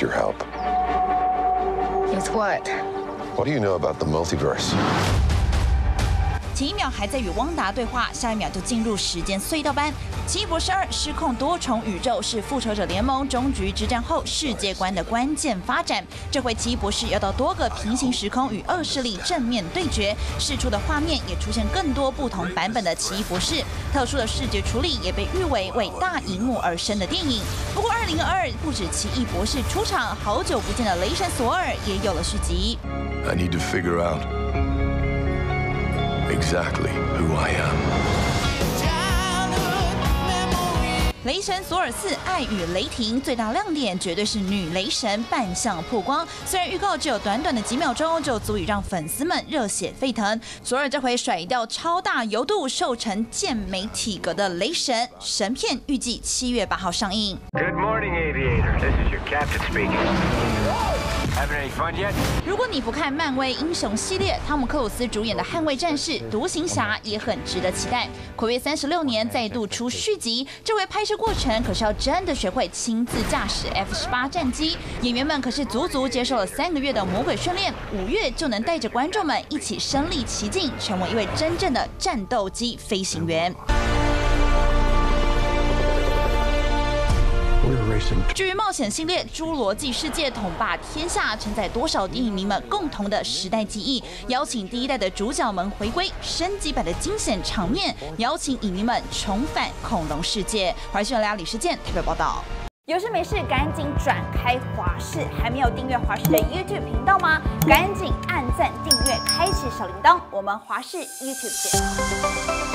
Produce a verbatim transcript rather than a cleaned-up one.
your help. With what? What do you know about the multiverse? 前一秒还在与汪达对话，下一秒就进入时间隧道般。奇异博士二：失控多重宇宙是复仇者联盟终局之战后世界观的关键发展。这回奇异博士要到多个平行时空与恶势力正面对决，释出的画面也出现更多不同版本的奇异博士，特殊的视觉处理也被誉为为大荧幕而生的电影。不过，二零二二不止奇异博士出场，好久不见的雷神索尔也有了续集。 I need to figure out exactly who I am. 雷神索尔四：爱与雷霆最大亮点绝对是女雷神扮相曝光。虽然预告只有短短的几秒钟，就足以让粉丝们热血沸腾。索尔这回甩掉超大油度、瘦成健美体格的雷神，神片预计七月八号上映。 Good morning, aviator. This is your captain speaking. Having any fun yet? 如果你不看漫威英雄系列，汤姆克鲁斯主演的《捍卫战士》、独行侠也很值得期待。暌违三十六年再度出续集，这回拍摄过程可是要真的学会亲自驾驶 F 十八战机，演员们可是足足接受了三个月的魔鬼训练，五月就能带着观众们一起身临其境，成为一位真正的战斗机飞行员。至于冒险系列《侏罗纪世界》统霸天下，承载多少电影迷们共同的时代记忆？邀请第一代的主角们回归，升级版的惊险场面，邀请影迷们重返恐龙世界。华视新闻李世健台北报道。有事没事赶紧转开华视，还没有订阅华视的 YouTube 频道吗？赶紧按赞订阅，开启小铃铛。我们华视 YouTube 见。